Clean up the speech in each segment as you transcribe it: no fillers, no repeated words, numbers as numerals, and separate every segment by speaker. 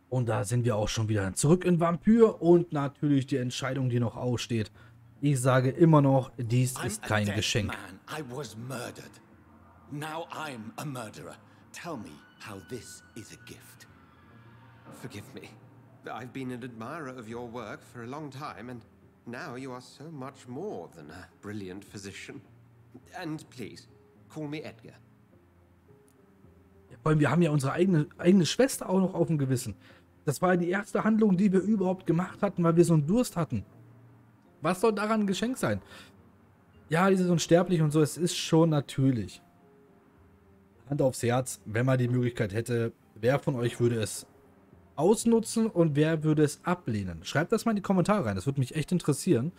Speaker 1: Und da sind wir auch schon wieder zurück in Vampyr und natürlich die Entscheidung, die noch aussteht. Ich sage immer noch, dies
Speaker 2: I'm
Speaker 1: ist
Speaker 2: a
Speaker 1: kein
Speaker 2: dead
Speaker 1: Geschenk.
Speaker 2: man. I was murdered. Now I'm a murderer. Tell me how this is a gift.
Speaker 3: Forgive me. I've been an admirer of your work for a long time, and now you are so much more than a brilliant physician. And please, call me Edgar.
Speaker 1: Vor allem, wir haben ja unsere eigene Schwester auch noch auf dem Gewissen. Das war ja die erste Handlung, die wir überhaupt gemacht hatten, weil wir so einen Durst hatten. Was soll daran ein Geschenk sein? Ja, die sind unsterblich und so, es ist schon natürlich. Hand aufs Herz, wenn man die Möglichkeit hätte, wer von euch würde es ausnutzen und wer würde es ablehnen? Schreibt das mal in die Kommentare rein, das würde mich echt interessieren.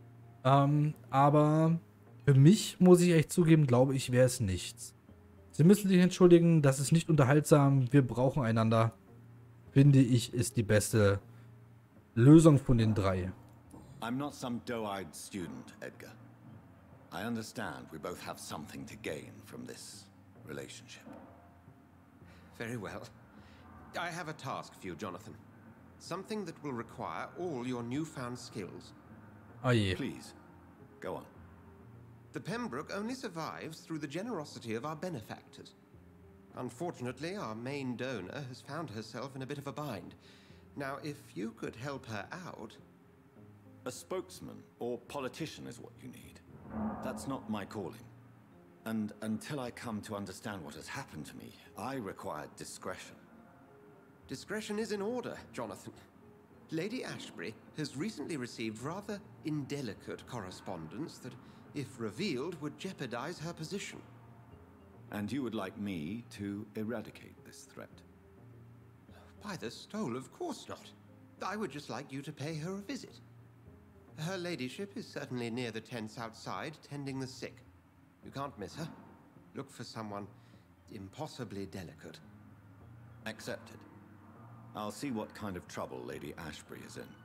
Speaker 1: Aber für mich, muss ich echt zugeben, glaube ich, wäre es nichts. Sie müssen sich entschuldigen, das ist nicht unterhaltsam, wir brauchen einander. Finde ich, ist die beste Lösung von den drei.
Speaker 2: I'm not some doe-eyed student, Edgar. I understand we both have something to gain from this relationship.
Speaker 3: Very well. I have a task for you, Jonathan. Something that will require all your newfound skills.
Speaker 1: Oh je.
Speaker 2: Please, go on.
Speaker 3: The Pembroke only survives through the generosity of our benefactors. Unfortunately, our main donor has found herself in a bit of a bind. Now, if you could help her out...
Speaker 2: A spokesman or politician is what you need. That's not my calling. And until I come to understand what has happened to me, I require discretion.
Speaker 3: Discretion is in order, Jonathan. Lady Ashbury has recently received rather indelicate correspondence that, if revealed, would jeopardize her position.
Speaker 2: And you would like me to eradicate this threat?
Speaker 3: By the stole, of course not. I would just like you to pay her a visit. Her ladyship is certainly near the tents outside, tending the sick. You can't miss her. Look for someone impossibly delicate.
Speaker 2: Accepted. I'll see what kind of trouble Lady Ashbury is in.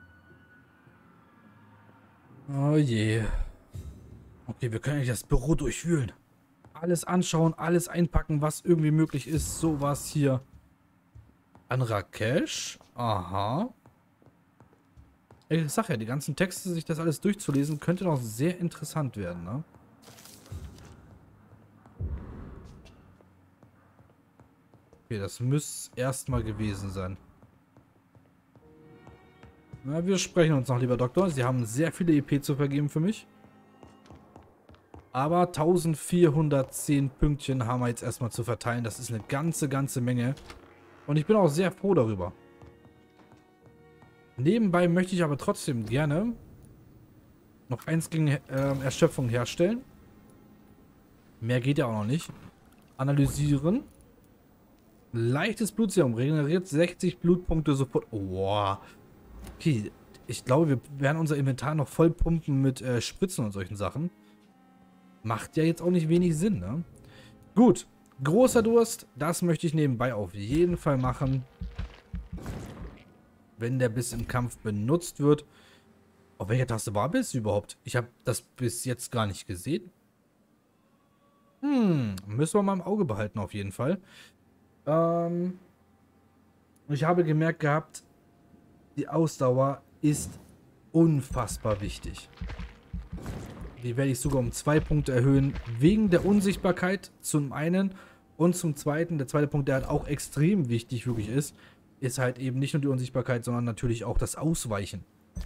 Speaker 1: Oh je. Okay, wir können eigentlich das Büro durchwühlen. Alles anschauen, alles einpacken, was irgendwie möglich ist. Sowas hier. An Rakesh. Aha. Ich sag ja, die ganzen Texte, sich das alles durchzulesen, könnte noch sehr interessant werden, ne? Okay, das müsste erstmal gewesen sein. Na, wir sprechen uns noch, lieber Doktor. Sie haben sehr viele EP zu vergeben für mich. Aber 1410 Pünktchen haben wir jetzt erstmal zu verteilen. Das ist eine ganze Menge. Und ich bin auch sehr froh darüber. Nebenbei möchte ich aber trotzdem gerne noch eins gegen Erschöpfung herstellen. Mehr geht ja auch noch nicht. Analysieren. Leichtes Blutserum regeneriert 60 Blutpunkte sofort. Oh, okay, ich glaube, wir werden unser Inventar noch voll pumpen mit Spritzen und solchen Sachen. Macht ja jetzt auch nicht wenig Sinn, ne? Gut, großer Durst. Das möchte ich nebenbei auf jeden Fall machen. Wenn der Biss im Kampf benutzt wird. Auf welcher Taste war Biss überhaupt? Ich habe das bis jetzt gar nicht gesehen. Müssen wir mal im Auge behalten auf jeden Fall. Ich habe gemerkt gehabt, die Ausdauer ist unfassbar wichtig. Die werde ich sogar um 2 Punkte erhöhen, wegen der Unsichtbarkeit zum einen und zum zweiten. Der zweite Punkt, der halt auch extrem wichtig wirklich ist halt eben nicht nur die Unsichtbarkeit, sondern natürlich auch das Ausweichen.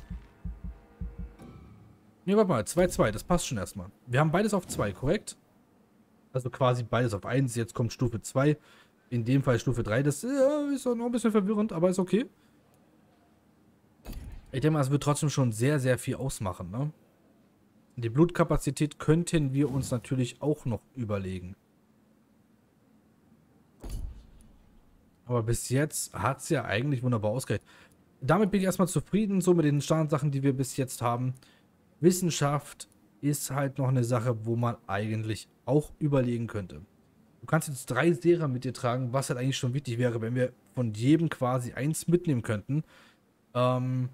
Speaker 1: Ne, warte mal, 2-2, das passt schon erstmal. Wir haben beides auf 2, korrekt? Also quasi beides auf 1, jetzt kommt Stufe 2. In dem Fall Stufe 3, das ist auch noch ein bisschen verwirrend, aber ist okay. Ich denke mal, es wird trotzdem schon sehr viel ausmachen, ne? Die Blutkapazität könnten wir uns natürlich auch noch überlegen. Aber bis jetzt hat es ja eigentlich wunderbar ausgereicht. Damit bin ich erstmal zufrieden, so mit den Standardsachen, die wir bis jetzt haben. Wissenschaft ist halt noch eine Sache, wo man eigentlich auch überlegen könnte. Du kannst jetzt 3 Sera mit dir tragen, was halt eigentlich schon wichtig wäre, wenn wir von jedem quasi 1 mitnehmen könnten. Und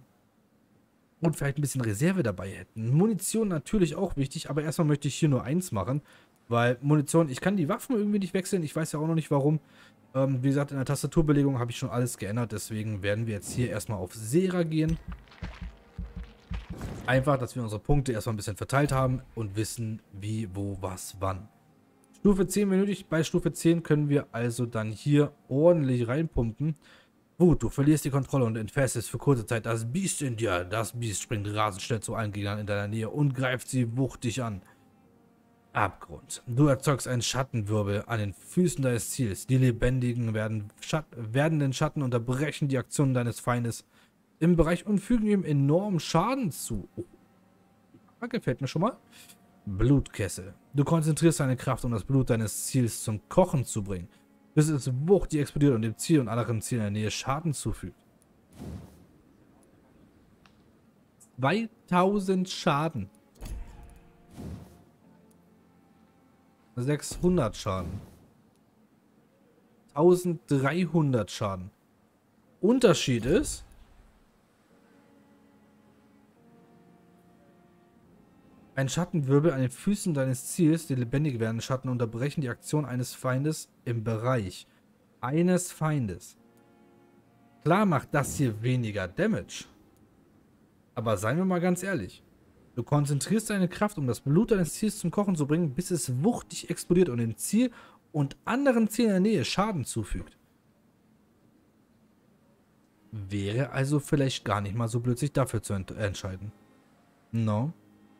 Speaker 1: vielleicht ein bisschen Reserve dabei hätten. Munition natürlich auch wichtig, aber erstmal möchte ich hier nur 1 machen. Weil Munition, ich kann die Waffen irgendwie nicht wechseln. Ich weiß ja auch noch nicht warum. Wie gesagt, in der Tastaturbelegung habe ich schon alles geändert. Deswegen werden wir jetzt hier erstmal auf Sera gehen. Einfach, dass wir unsere Punkte erstmal ein bisschen verteilt haben und wissen, wie, wo, was, wann. Stufe 10 benötigt. Bei Stufe 10 können wir also dann hier ordentlich reinpumpen. Gut, du verlierst die Kontrolle und entfesselst für kurze Zeit das Biest in dir. Das Biest springt rasend schnell zu allen Gegnern in deiner Nähe und greift sie wuchtig an. Abgrund. Du erzeugst einen Schattenwirbel an den Füßen deines Ziels. Die lebendigen werdenden Schatten unterbrechen die Aktionen deines Feindes im Bereich und fügen ihm enormen Schaden zu. Oh, gefällt mir schon mal. Blutkessel. Du konzentrierst deine Kraft, um das Blut deines Ziels zum Kochen zu bringen, bis es wuchtig explodiert und dem Ziel und anderen Zielen in der Nähe Schaden zufügt. 2000 Schaden. 600 Schaden. 1300 Schaden. Unterschied ist, ein Schattenwirbel an den Füßen deines Ziels, die lebendig werdenden Schatten unterbrechen die Aktion eines Feindes im Bereich eines Feindes. Klar macht das hier weniger Damage. Aber seien wir mal ganz ehrlich. Du konzentrierst deine Kraft, um das Blut deines Ziels zum Kochen zu bringen, bis es wuchtig explodiert und dem Ziel und anderen Zielen in der Nähe Schaden zufügt. Wäre also vielleicht gar nicht mal so blöd, sich dafür zu entscheiden. No.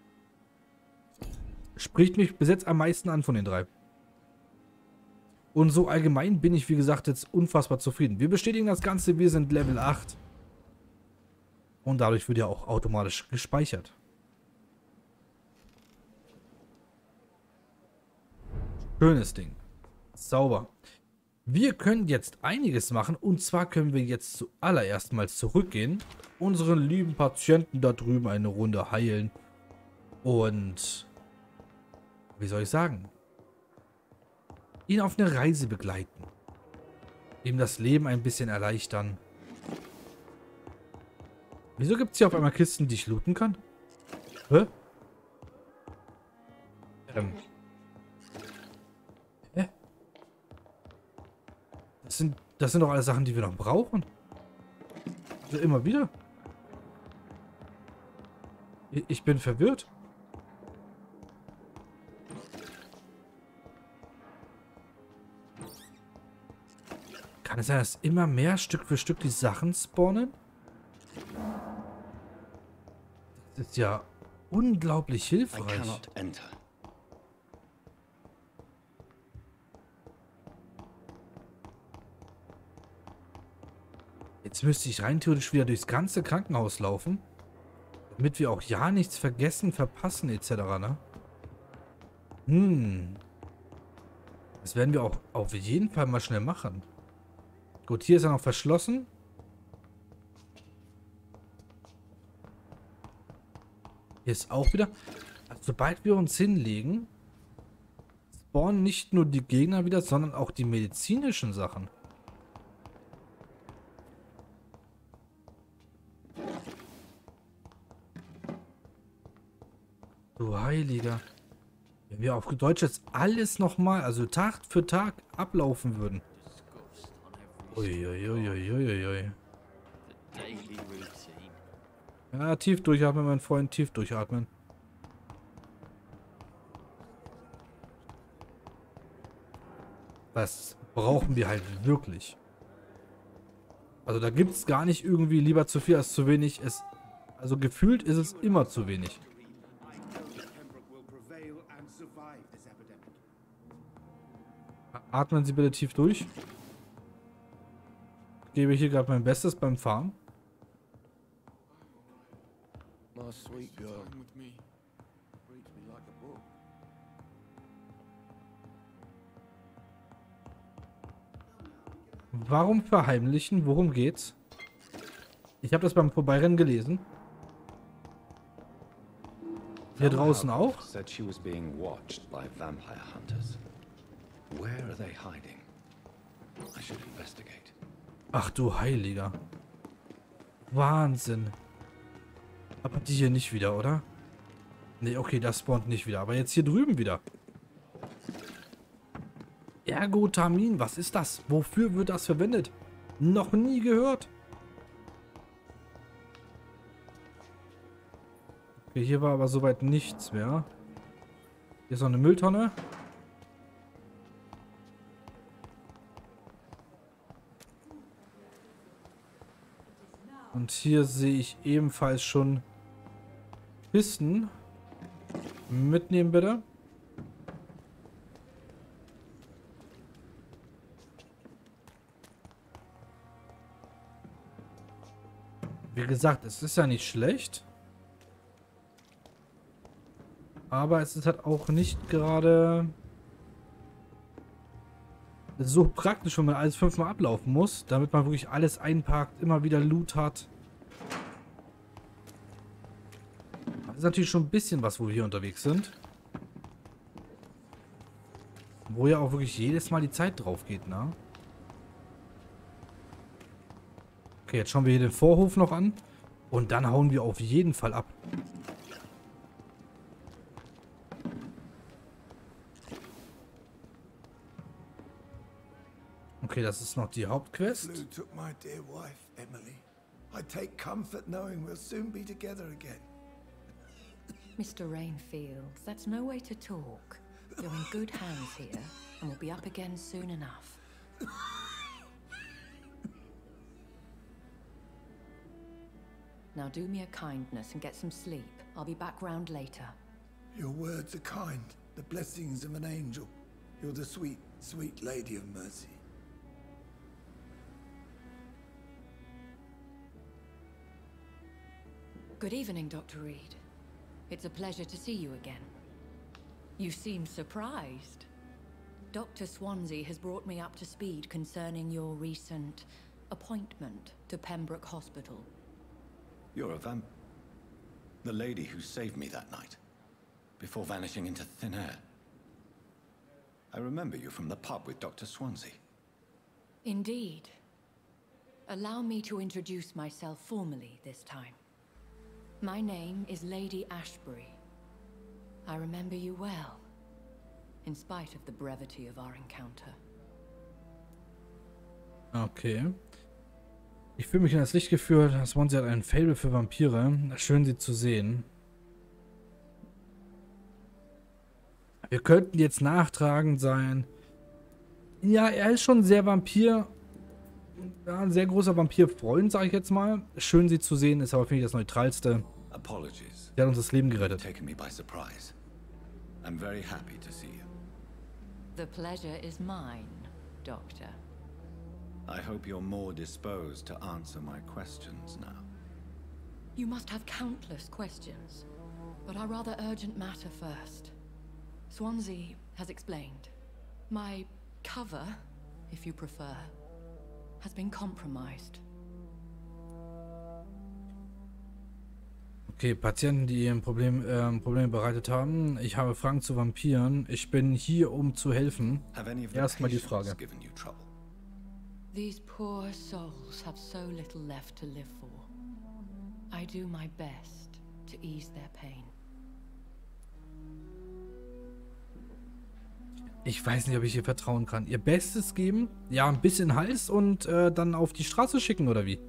Speaker 1: Spricht mich bis jetzt am meisten an von den drei. Und so allgemein bin ich, wie gesagt, jetzt unfassbar zufrieden. Wir bestätigen das Ganze, wir sind Level 8. Und dadurch wird ja auch automatisch gespeichert. Schönes Ding. Sauber. Wir können jetzt einiges machen. Und zwar können wir jetzt zuallererst mal zurückgehen. Unseren lieben Patienten da drüben eine Runde heilen. Und... wie soll ich sagen? Ihn auf eine Reise begleiten. Ihm das Leben ein bisschen erleichtern. Wieso gibt es hier auf einmal Kisten, die ich looten kann? Hä? Hä? Das sind doch alles Sachen, die wir noch brauchen. Also immer wieder. Ich bin verwirrt. Kann es sein, dass immer mehr Stück für Stück die Sachen spawnen? Das ist ja unglaublich hilfreich. Jetzt müsste ich rein theoretisch wieder durchs ganze Krankenhaus laufen, damit wir auch ja nichts vergessen, verpassen etc. Ne? Das werden wir auch auf jeden Fall mal schnell machen. Gut, hier ist er noch verschlossen. Hier ist auch wieder... Also, sobald wir uns hinlegen, spawnen nicht nur die Gegner wieder, sondern auch die medizinischen Sachen. Du Heiliger. Wenn wir auf Deutsch jetzt alles nochmal, also Tag für Tag ablaufen würden. Uiuiuiuiui. Ja, tief durchatmen, mein Freund, tief durchatmen. Das brauchen wir halt wirklich. Also da gibt es gar nicht irgendwie lieber zu viel als zu wenig. Also gefühlt ist es immer zu wenig. Atmen Sie bitte tief durch. Ich gebe hier gerade mein Bestes beim Fahren. Warum verheimlichen? Worum geht's? Ich habe das beim Vorbeirennen gelesen. Hier draußen auch? Ach du Heiliger. Wahnsinn. Aber die hier nicht wieder, oder? Nee, okay, das spawnt nicht wieder. Aber jetzt hier drüben wieder. Ergotamin, was ist das? Wofür wird das verwendet? Noch nie gehört. Okay, hier war aber soweit nichts mehr. Hier ist noch eine Mülltonne. Und hier sehe ich ebenfalls schon Kisten. Mitnehmen bitte. Wie gesagt, es ist ja nicht schlecht. Aber es ist halt auch nicht gerade so praktisch, wenn man alles 5-mal ablaufen muss, damit man wirklich alles einpackt, immer wieder Loot hat. Das ist natürlich schon ein bisschen was, wo wir hier unterwegs sind. Wo ja auch wirklich jedes Mal die Zeit drauf geht, ne? Okay, jetzt schauen wir hier den Vorhof noch an. Und dann hauen wir auf jeden Fall ab. Okay, das ist noch die Hauptquest.
Speaker 4: Flew took my dear wife, Emily. I take comfort knowing we'll soon be together again.
Speaker 5: Mr. Rainfield, that's no way to talk. You're in good hands here, and we'll be up again soon enough. Now do me a kindness and get some sleep. I'll be back round later.
Speaker 4: Your words are kind, the blessings of an angel. You're the sweet, sweet lady of mercy.
Speaker 5: Good evening, Dr. Reed. It's a pleasure to see you again. You seem surprised. Dr. Swansea has brought me up to speed concerning your recent appointment to Pembroke Hospital.
Speaker 2: You're a the lady who saved me that night, before vanishing into thin air. I remember you from the pub with Dr. Swansea.
Speaker 5: Indeed. Allow me to introduce myself formally this time. My name is Lady Ashbury. I remember you well, in spite of the brevity of our encounter.
Speaker 1: Okay. Ich fühle mich in das Licht geführt. Swansea hat ein Faible für Vampire. Schön, sie zu sehen. Wir könnten jetzt nachtragend sein. Ja, er ist schon sehr Vampir. Ja, ein sehr großer Vampir-Freund, sage ich jetzt mal. Schön, sie zu sehen, ist aber, finde ich, das Neutralste.
Speaker 2: Apologies.
Speaker 1: Der hat uns das Leben gerettet.
Speaker 2: Taken me by surprise. I'm very happy to see you.
Speaker 5: The pleasure is mine, Doctor.
Speaker 2: I hope you're more disposed to answer my questions now.
Speaker 5: You must have countless questions, but our rather urgent matter first. Swansea has explained. My cover, if you prefer, has been compromised.
Speaker 1: Okay, Patienten, die ihnen Probleme bereitet haben. Ich habe Fragen zu Vampiren. Ich bin hier, um zu helfen. Erstmal die Frage.
Speaker 5: These poor souls have so little left to live for. I do my best to ease their pain.
Speaker 1: Ich weiß nicht, ob ich ihr vertrauen kann. Ihr Bestes geben? Ja, ein bisschen Hals und dann auf die Straße schicken, oder wie?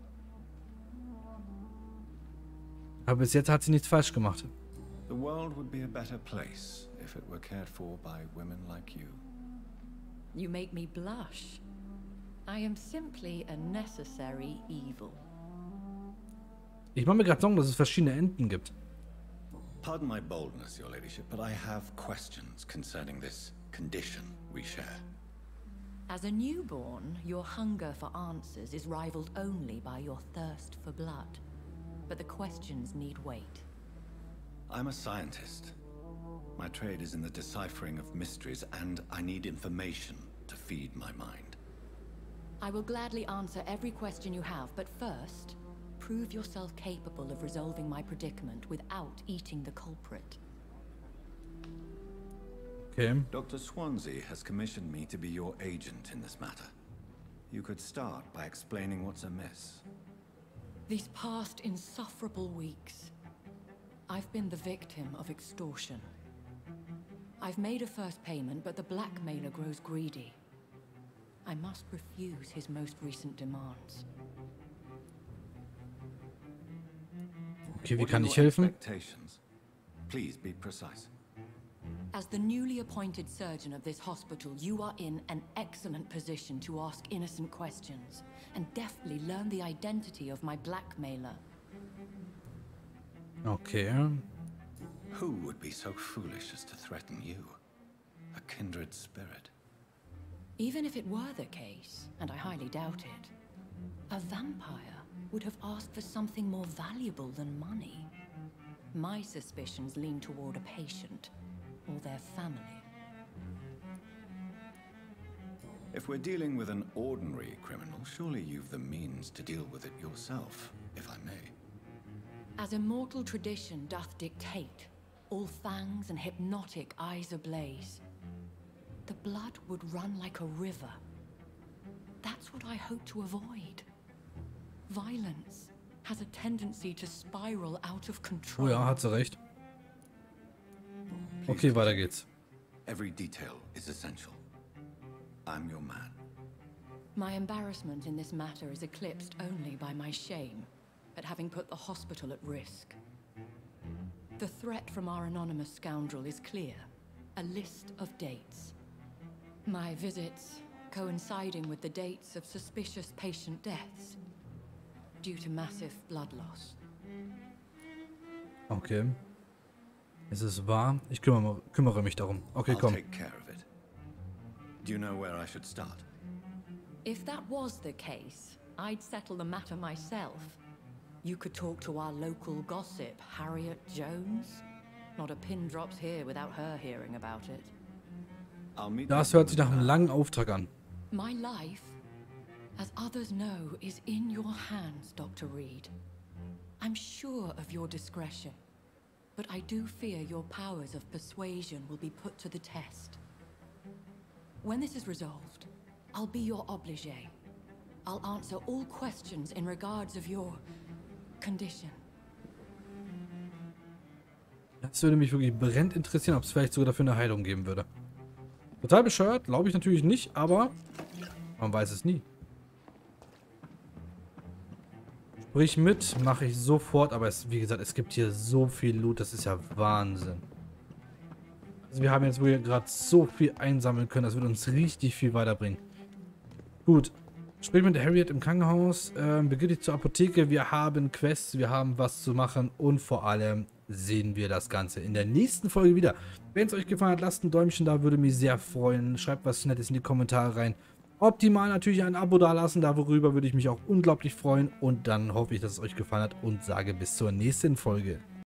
Speaker 1: Aber bis jetzt hat sie nichts falsch gemacht.
Speaker 2: The world would be a better place if it were cared for by women like you.
Speaker 5: You make me blush. I am simply a necessary evil.
Speaker 1: Ich mache mir gerade Sorgen, dass es verschiedene Enden gibt.
Speaker 2: Pardon my boldness, Your Ladyship, but I have questions concerning this condition we share.
Speaker 5: As a newborn, your hunger for answers is rivaled only by your thirst for blood. But the questions need wait.
Speaker 2: I'm a scientist. My trade is in the deciphering of mysteries, and I need information to feed my mind.
Speaker 5: I will gladly answer every question you have, but first, prove yourself capable of resolving my predicament without eating the culprit.
Speaker 1: Okay.
Speaker 2: Dr. Swansea has commissioned me to be your agent in this matter. You could start by explaining what's amiss.
Speaker 5: These past insufferable weeks, I've been the victim of extortion. I've made a first payment, but the blackmailer grows greedy. I must refuse his most recent demands.
Speaker 1: Okay, wie
Speaker 2: What
Speaker 1: kann
Speaker 2: are
Speaker 1: ich
Speaker 2: your
Speaker 1: helfen?
Speaker 2: expectations? Please be precise.
Speaker 5: As the newly appointed surgeon of this hospital, you are in an excellent position to ask innocent questions and deftly learn the identity of my blackmailer.
Speaker 1: Okay.
Speaker 2: Who would be so foolish as to threaten you? A kindred spirit.
Speaker 5: Even if it were the case, and I highly doubt it, a vampire would have asked for something more valuable than money. My suspicions lean toward a patient or their family.
Speaker 2: If we're dealing with an ordinary criminal, surely you've the means to deal with it yourself, if I may.
Speaker 5: As immortal tradition doth dictate, all fangs and hypnotic eyes ablaze, the blood would run like a river. That's what I hope to avoid. Violence has a tendency to spiral out of
Speaker 1: Oh
Speaker 5: control.
Speaker 1: ja, hat sie recht. Okay, weiter geht's.
Speaker 2: Every detail is essential. I'm your man.
Speaker 5: My embarrassment in this matter is eclipsed only by my shame at having put the hospital at risk. The threat from our anonymous scoundrel is clear. A list of dates. My visits coinciding with the dates of suspicious patient deaths due to massive blood loss.
Speaker 1: Okay. Es ist wahr. Ich kümmere mich darum. Okay,
Speaker 2: I'll
Speaker 1: komm.
Speaker 2: take care of it. Do you know where I should start?
Speaker 5: If that was the case, I'd settle the matter myself. You could talk to our local gossip, Harriet Jones. Not a pin drops here without her hearing about it.
Speaker 2: I'll meet
Speaker 1: Das
Speaker 2: that
Speaker 1: hört sich nach einem
Speaker 2: woman
Speaker 1: langen Auftrag an.
Speaker 5: My life, as others know, is in your hands, Dr. Reed. I'm sure of your discretion, but I do fear your powers of persuasion will be put to the test. When this is resolved, I'll be your obligé. I'll answer all questions in regards of your condition.
Speaker 1: Das würde mich wirklich brennend interessieren, ob es vielleicht sogar dafür eine Heilung geben würde. Total bescheuert, glaube ich natürlich nicht, aber man weiß es nie. Sprich mit, mache ich sofort, aber es, wie gesagt, es gibt hier so viel Loot, das ist ja Wahnsinn. Also wir haben jetzt wohl gerade so viel einsammeln können, das wird uns richtig viel weiterbringen. Gut, sprich mit Harriet im Krankenhaus, begib dich zur Apotheke, wir haben Quests, wir haben was zu machen und vor allem sehen wir das Ganze in der nächsten Folge wieder. Wenn es euch gefallen hat, lasst ein Däumchen da, würde mich sehr freuen. Schreibt was Nettes in die Kommentare rein. Optimal natürlich ein Abo dalassen, darüber würde ich mich auch unglaublich freuen. Und dann hoffe ich, dass es euch gefallen hat und sage bis zur nächsten Folge.